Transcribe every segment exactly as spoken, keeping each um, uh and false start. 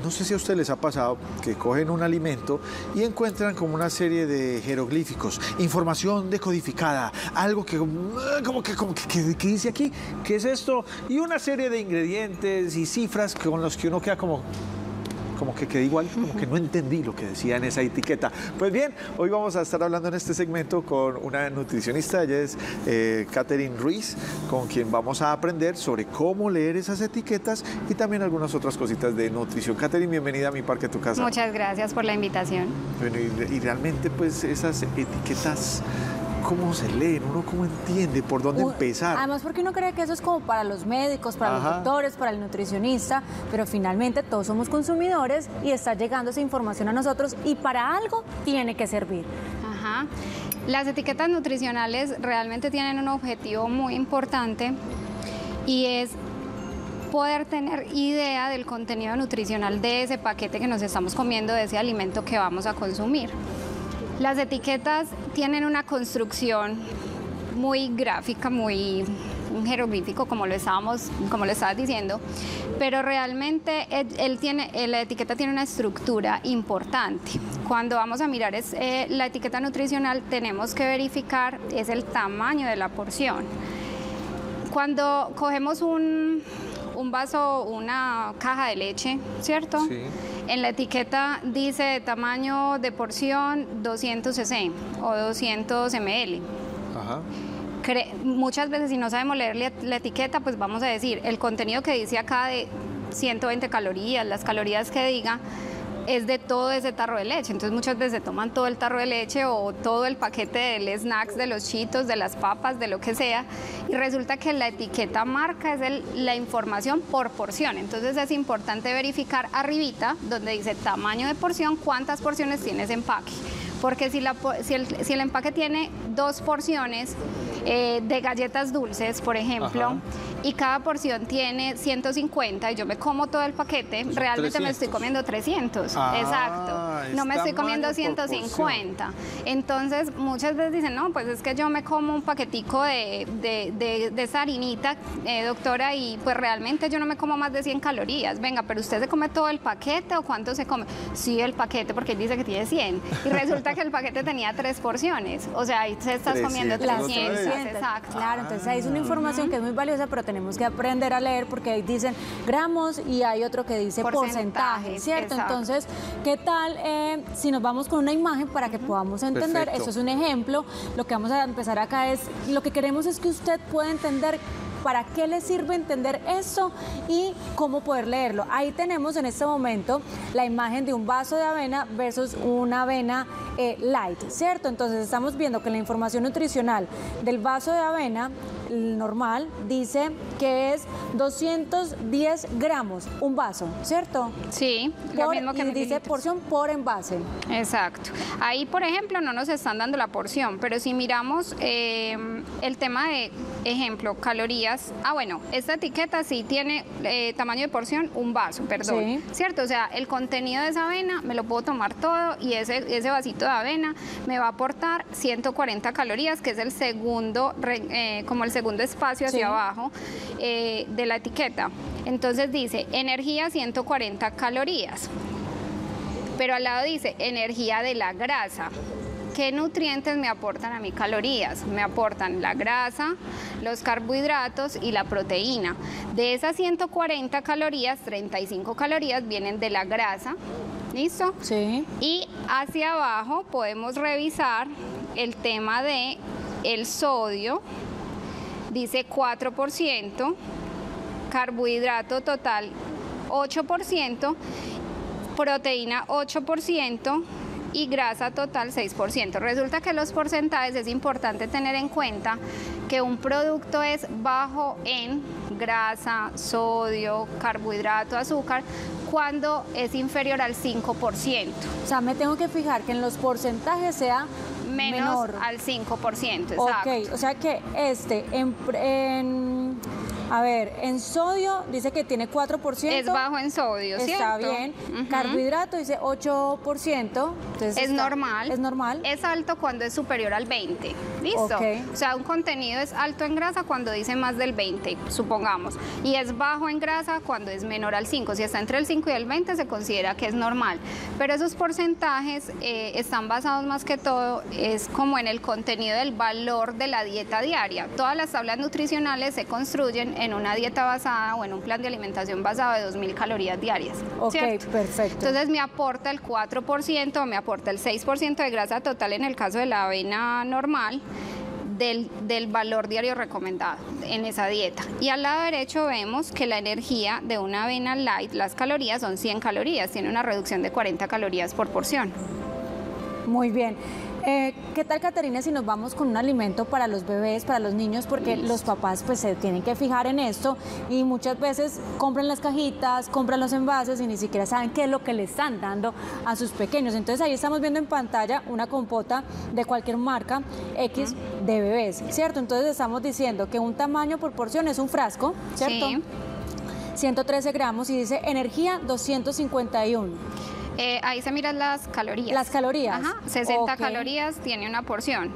no sé si a ustedes les ha pasado que cogen un alimento y encuentran como una serie de jeroglíficos, información decodificada, algo que como que, como que, que, que dice aquí, ¿qué es esto? Y una serie de ingredientes y cifras con los que uno queda como... como que quedé igual, como que no entendí lo que decía en esa etiqueta. Pues bien, hoy vamos a estar hablando en este segmento con una nutricionista, ella es eh, Catherine Ruiz, con quien vamos a aprender sobre cómo leer esas etiquetas y también algunas otras cositas de nutrición. Catherine, bienvenida a Mi Parque, Tu Casa. Muchas gracias por la invitación. Bueno, y, y realmente pues esas etiquetas... ¿cómo se leen? ¿Uno cómo entiende? ¿Por dónde uh, empezar? Además, porque uno cree que eso es como para los médicos, para Ajá. los doctores, para el nutricionista, pero finalmente todos somos consumidores y está llegando esa información a nosotros y para algo tiene que servir. Ajá. Las etiquetas nutricionales realmente tienen un objetivo muy importante y es poder tener idea del contenido nutricional de ese paquete que nos estamos comiendo, de ese alimento que vamos a consumir. Las etiquetas tienen una construcción muy gráfica, muy un jeroglífico, como lo estábamos, como lo estabas diciendo, pero realmente él, él tiene, la etiqueta tiene una estructura importante. Cuando vamos a mirar es, eh, la etiqueta nutricional, tenemos que verificar es el tamaño de la porción. Cuando cogemos un, un vaso, una caja de leche, ¿cierto? Sí. En la etiqueta dice tamaño de porción doscientos cc o doscientos mililitros. Ajá. Cre muchas veces si no sabemos leer la, la etiqueta, pues vamos a decir el contenido que dice acá de ciento veinte calorías, las calorías que diga, es de todo ese tarro de leche. Entonces muchas veces se toman todo el tarro de leche o todo el paquete de snacks, de los chitos, de las papas, de lo que sea, y resulta que la etiqueta marca es el, la información por porción. Entonces es importante verificar arribita, donde dice tamaño de porción, cuántas porciones tiene ese empaque. Porque si, la, si, el, si el empaque tiene dos porciones eh, de galletas dulces, por ejemplo, Ajá. y cada porción tiene ciento cincuenta y yo me como todo el paquete, pues realmente trescientos. Me estoy comiendo trescientos. Ah, exacto. No me estoy comiendo ciento cincuenta. Entonces, muchas veces dicen, no, pues es que yo me como un paquetico de, de, de, de esa harinita, eh, doctora, y pues realmente yo no me como más de cien calorías. Venga, pero ¿usted se come todo el paquete o cuánto se come? Sí, el paquete, porque él dice que tiene cien. Y resulta que el paquete tenía tres porciones. O sea, ahí se estás comiendo trescientos. Exacto. Claro, entonces ahí es una información uh-huh. que es muy valiosa, pero tenemos que aprender a leer porque ahí dicen gramos y hay otro que dice porcentaje, ¿cierto? Exacto. Entonces, ¿qué tal eh, si nos vamos con una imagen para que uh-huh. podamos entender? Perfecto. Eso es un ejemplo. Lo que vamos a empezar acá es, lo que queremos es que usted pueda entender para qué le sirve entender eso y cómo poder leerlo. Ahí tenemos en este momento la imagen de un vaso de avena versus una avena eh, light, ¿cierto? Entonces estamos viendo que la información nutricional del vaso de avena normal dice que es doscientos diez gramos, un vaso, ¿cierto? Sí, lo por, mismo que y dice porción por envase. Exacto. Ahí, por ejemplo, no nos están dando la porción, pero si miramos eh, el tema de, ejemplo, calorías, ah, bueno, esta etiqueta sí tiene eh, tamaño de porción, un vaso, perdón, sí. ¿cierto? O sea, el contenido de esa avena me lo puedo tomar todo y ese, ese vasito de avena me va a aportar ciento cuarenta calorías, que es el segundo, eh, como el segundo espacio hacia sí. abajo eh, de la etiqueta. Entonces dice energía ciento cuarenta calorías, pero al lado dice energía de la grasa. ¿Qué nutrientes me aportan a mí calorías? Me aportan la grasa, los carbohidratos y la proteína. De esas ciento cuarenta calorías, treinta y cinco calorías vienen de la grasa. ¿Listo? Sí. Y hacia abajo podemos revisar el tema de el sodio. Dice cuatro por ciento, carbohidrato total ocho por ciento, proteína ocho por ciento y grasa total seis por ciento. Resulta que los porcentajes es importante tener en cuenta que un producto es bajo en grasa, sodio, carbohidrato, azúcar, cuando es inferior al cinco por ciento. O sea, me tengo que fijar que en los porcentajes sea menos menor al cinco por ciento, exacto. Ok, o sea que este, en, en, A ver, en sodio dice que tiene cuatro por ciento. Es bajo en sodio, ¿cierto? Está bien. Uh-huh. Carbohidrato dice ocho por ciento. Entonces es está, normal. Es normal. Es alto cuando es superior al veinte. ¿Listo? Okay. O sea, un contenido es alto en grasa cuando dice más del veinte, supongamos. Y es bajo en grasa cuando es menor al cinco. Si está entre el cinco y el veinte se considera que es normal. Pero esos porcentajes eh, están basados más que todo, es como en el contenido del valor de la dieta diaria. Todas las tablas nutricionales se construyen en una dieta basada o en un plan de alimentación basado de dos mil calorías diarias. Ok, ¿cierto? perfecto. Entonces me aporta el cuatro por ciento o me aporta el seis por ciento de grasa total en el caso de la avena normal del, del valor diario recomendado en esa dieta. Y al lado derecho vemos que la energía de una avena light, las calorías son cien calorías, tiene una reducción de cuarenta calorías por porción. Muy bien. Eh, ¿Qué tal, Caterina, si nos vamos con un alimento para los bebés, para los niños? Porque los papás pues se tienen que fijar en esto y muchas veces compran las cajitas, compran los envases y ni siquiera saben qué es lo que le están dando a sus pequeños. Entonces ahí estamos viendo en pantalla una compota de cualquier marca X de bebés, ¿cierto? Entonces estamos diciendo que un tamaño por porción es un frasco, ¿cierto? Sí. ciento trece gramos y dice energía doscientos cincuenta y uno. Eh, ahí se miran las calorías. Las calorías. Ajá, sesenta okay. calorías tiene una porción.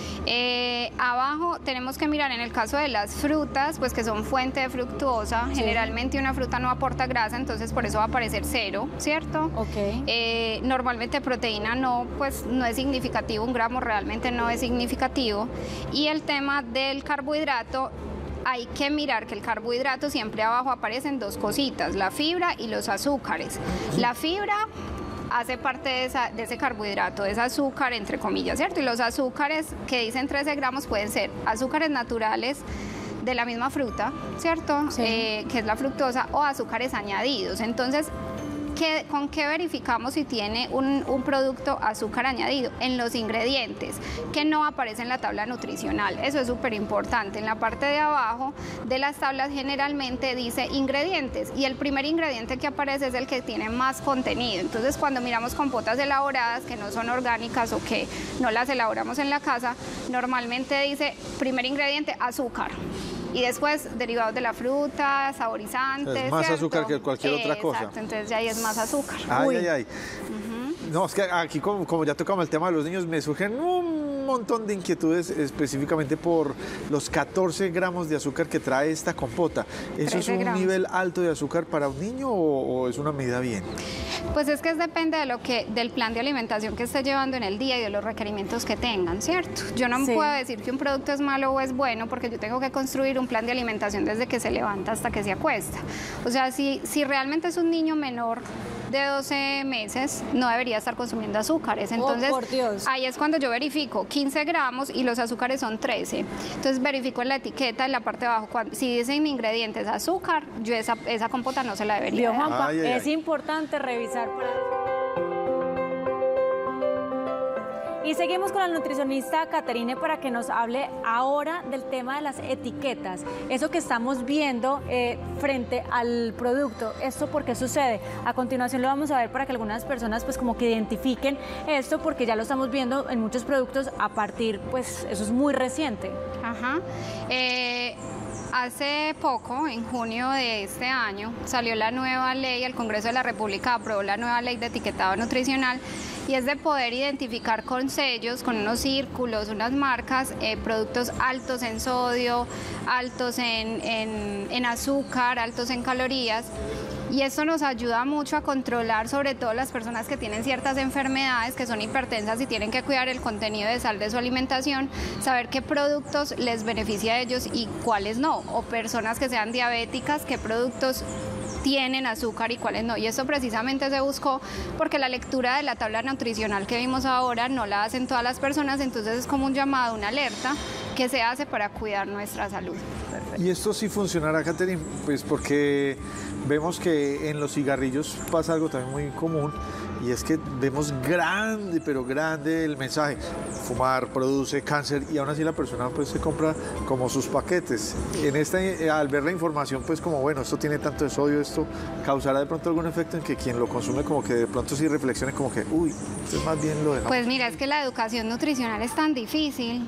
Eh, abajo tenemos que mirar en el caso de las frutas, pues que son fuente de fructuosa. Sí. Generalmente una fruta no aporta grasa, entonces por eso va a aparecer cero, ¿cierto? Okay. Eh, normalmente proteína no, pues no es significativo, un gramo realmente no es significativo. Y el tema del carbohidrato, hay que mirar que el carbohidrato siempre abajo aparecen dos cositas, la fibra y los azúcares. La fibra hace parte de, esa, de ese carbohidrato, de ese azúcar, entre comillas, ¿cierto? Y los azúcares que dicen trece gramos pueden ser azúcares naturales de la misma fruta, ¿cierto? Sí. Eh, que es la fructosa, o azúcares añadidos. Entonces, ¿qué, ¿con qué verificamos si tiene un, un producto azúcar añadido? En los ingredientes, que no aparece en la tabla nutricional. Eso es súper importante. En la parte de abajo de las tablas generalmente dice ingredientes y el primer ingrediente que aparece es el que tiene más contenido. Entonces, cuando miramos compotas elaboradas que no son orgánicas o que no las elaboramos en la casa, normalmente dice primer ingrediente azúcar. Y después derivados de la fruta, saborizantes. Es más ¿cierto? azúcar que cualquier otra eh, cosa. Exacto, entonces ya ahí es más azúcar. Ay, Uy. ay, ay. Uh-huh. No, es que aquí como, como ya tocamos el tema de los niños, me surgen un montón de inquietudes específicamente por los catorce gramos de azúcar que trae esta compota. ¿Eso es un gramos. nivel alto de azúcar para un niño o, o es una medida bien? Pues es que es depende de lo que, del plan de alimentación que esté llevando en el día y de los requerimientos que tengan, ¿cierto? Yo no Sí. puedo decir que un producto es malo o es bueno porque yo tengo que construir un plan de alimentación desde que se levanta hasta que se acuesta. O sea, si, si realmente es un niño menor de doce meses, no debería estar consumiendo azúcares. Entonces, oh, por Dios. ahí es cuando yo verifico quince gramos y los azúcares son trece. Entonces, verifico en la etiqueta, en la parte de abajo, cuando, si dicen ingredientes azúcar, yo esa, esa compota no se la debería Vio, dar. Juanpa, Ay, ay, es ay. importante revisar para... Y seguimos con la nutricionista Caterine para que nos hable ahora del tema de las etiquetas. Eso que estamos viendo eh, frente al producto. ¿Esto por qué sucede? A continuación lo vamos a ver para que algunas personas pues como que identifiquen esto, porque ya lo estamos viendo en muchos productos a partir, pues eso es muy reciente. Ajá. Eh, hace poco, en junio de este año, salió la nueva ley, el Congreso de la República aprobó la nueva ley de etiquetado nutricional y es de poder identificar con sellos, con unos círculos, unas marcas, eh, productos altos en sodio, altos en, en, en azúcar, altos en calorías. Y esto nos ayuda mucho a controlar, sobre todo las personas que tienen ciertas enfermedades, que son hipertensas y tienen que cuidar el contenido de sal de su alimentación, saber qué productos les beneficia a ellos y cuáles no, o personas que sean diabéticas, qué productos tienen azúcar y cuáles no. Y eso precisamente se buscó porque la lectura de la tabla nutricional que vimos ahora no la hacen todas las personas, entonces es como un llamado, una alerta que se hace para cuidar nuestra salud. Perfecto. ¿Y esto sí funcionará, Caterine? Pues porque vemos que en los cigarrillos pasa algo también muy común y es que vemos grande, pero grande el mensaje. Fumar produce cáncer y aún así la persona pues se compra como sus paquetes. En esta, al ver la información pues como bueno, esto tiene tanto de sodio, esto causará de pronto algún efecto en que quien lo consume como que de pronto sí reflexione como que uy, esto es más bien lo dejamos. Pues mira, es que la educación nutricional es tan difícil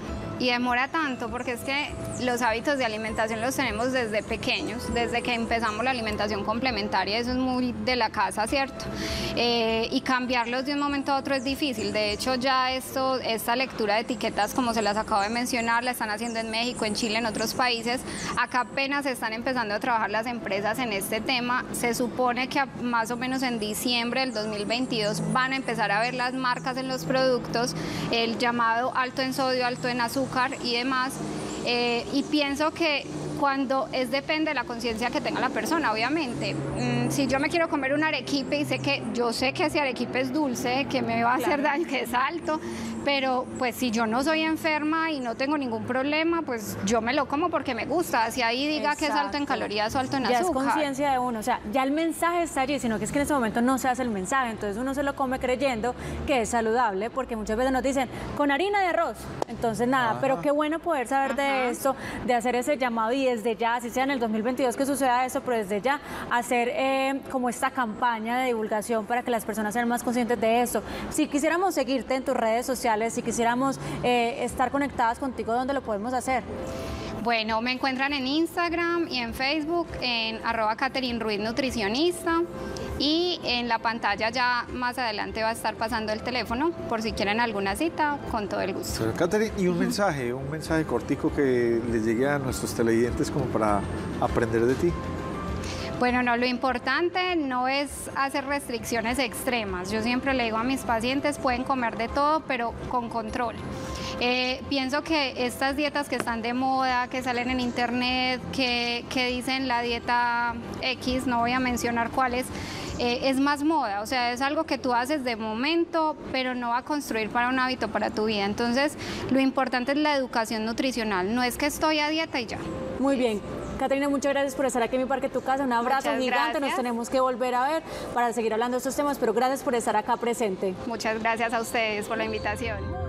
Y demora tanto porque es que los hábitos de alimentación los tenemos desde pequeños, desde que empezamos la alimentación complementaria, eso es muy de la casa, ¿cierto? Eh, y cambiarlos de un momento a otro es difícil. De hecho, ya esto, esta lectura de etiquetas, como se las acabo de mencionar, la están haciendo en México, en Chile, en otros países. Acá apenas están empezando a trabajar las empresas en este tema. Se supone que a, más o menos en diciembre del dos mil veintidós van a empezar a ver las marcas en los productos, el llamado alto en sodio, alto en azúcar y demás, eh, y pienso que cuando es depende de la conciencia que tenga la persona, obviamente. Mm, si yo me quiero comer un arequipe y sé que yo sé que ese arequipe es dulce, que me va a hacer daño, que es alto, pero pues si yo no soy enferma y no tengo ningún problema, pues yo me lo como porque me gusta, así ahí diga Exacto. que es alto en calorías o alto en ya azúcar. Ya es conciencia de uno, o sea, ya el mensaje está allí, sino que es que en ese momento no se hace el mensaje, entonces uno se lo come creyendo que es saludable, porque muchas veces nos dicen, con harina de arroz, entonces nada, Ajá. pero qué bueno poder saber Ajá. de esto, de hacer ese llamado y desde ya, así sea en el dos mil veintidós que suceda eso, pero desde ya hacer eh, como esta campaña de divulgación para que las personas sean más conscientes de esto. Si quisiéramos seguirte en tus redes sociales, si quisiéramos eh, estar conectadas contigo, ¿dónde lo podemos hacer? Bueno, me encuentran en Instagram y en Facebook en arroba Catherine Ruiz Nutricionista, y en la pantalla ya más adelante va a estar pasando el teléfono por si quieren alguna cita, con todo el gusto. Pero, Catherine, y un uh-huh. mensaje, un mensaje cortico que les llegue a nuestros televidentes como para aprender de ti. Bueno, no, lo importante no es hacer restricciones extremas. Yo siempre le digo a mis pacientes, pueden comer de todo, pero con control. Eh, pienso que estas dietas que están de moda, que salen en internet, que, que dicen la dieta X, no voy a mencionar cuáles, eh, es más moda, o sea, es algo que tú haces de momento, pero no va a construir para un hábito para tu vida. Entonces, lo importante es la educación nutricional, no es que estoy a dieta y ya. Muy bien. Caterina, muchas gracias por estar aquí en Mi Parque Tu Casa. Un abrazo muchas gigante. Gracias. Nos tenemos que volver a ver para seguir hablando de estos temas, pero gracias por estar acá presente. Muchas gracias a ustedes por la invitación.